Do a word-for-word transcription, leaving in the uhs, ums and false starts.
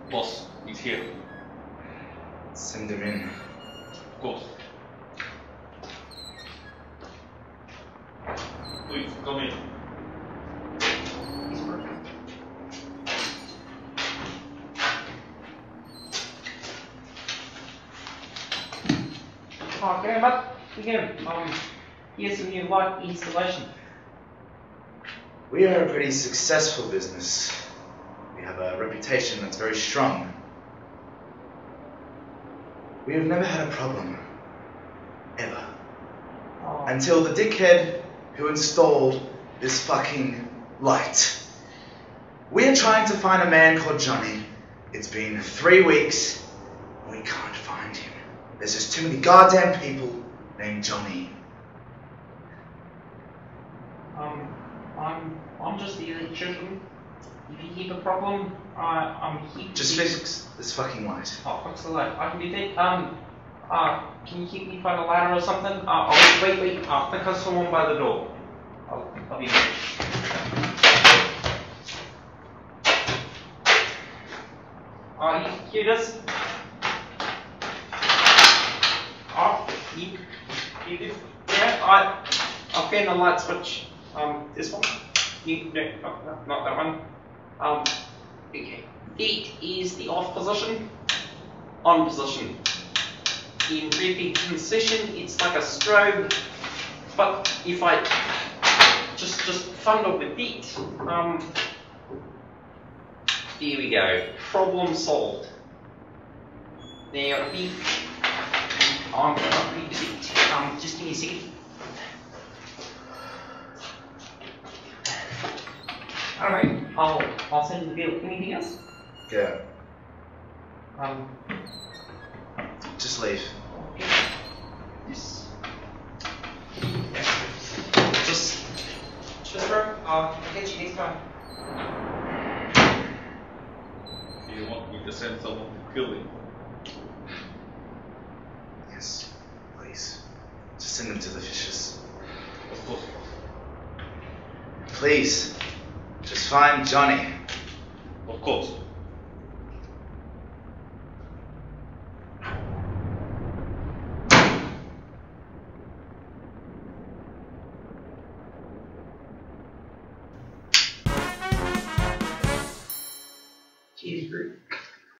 Boss, he's here. Send him in. Of course. Please, come in. He's perfect. Oh, okay, but again, um, here's some new light installation. We are a pretty successful business. We have a reputation that's very strong. We have never had a problem. Ever. Oh. Until the dickhead who installed this fucking light. We are trying to find a man called Johnny. It's been three weeks and we can't find him. There's just too many goddamn people named Johnny. Um, I'm, I'm just the electrician. If you have a problem, uh, I'm here. Just fix this fucking light. Oh, fix the light. I can do that. Um, uh, can you help me find a ladder or something? Uh, I'll wait, wait. I think I saw one by the door. I'll, I'll be back. Oh, you, here it is. Oh, you, you did. Yeah, I, I'll find the light switch. Um, this one. You, no, no, no, not that one. Um, okay. It is the off position, on position. In repeat transition, it's like a strobe, but if I just just fumble with it, um, there we go. Problem solved. Now, the I'm gonna read it. Um, just give me a second. Alright, I'll I'll send you the bill. Anything else? Yeah. Um, Just leave. okay. Yes. Just, just bro. I'll catch you next time. Do you want me to send someone to kill him? Yes, please. Just send him to the fishes. Of course. Please. Just find Johnny. Of course. Cheers, group.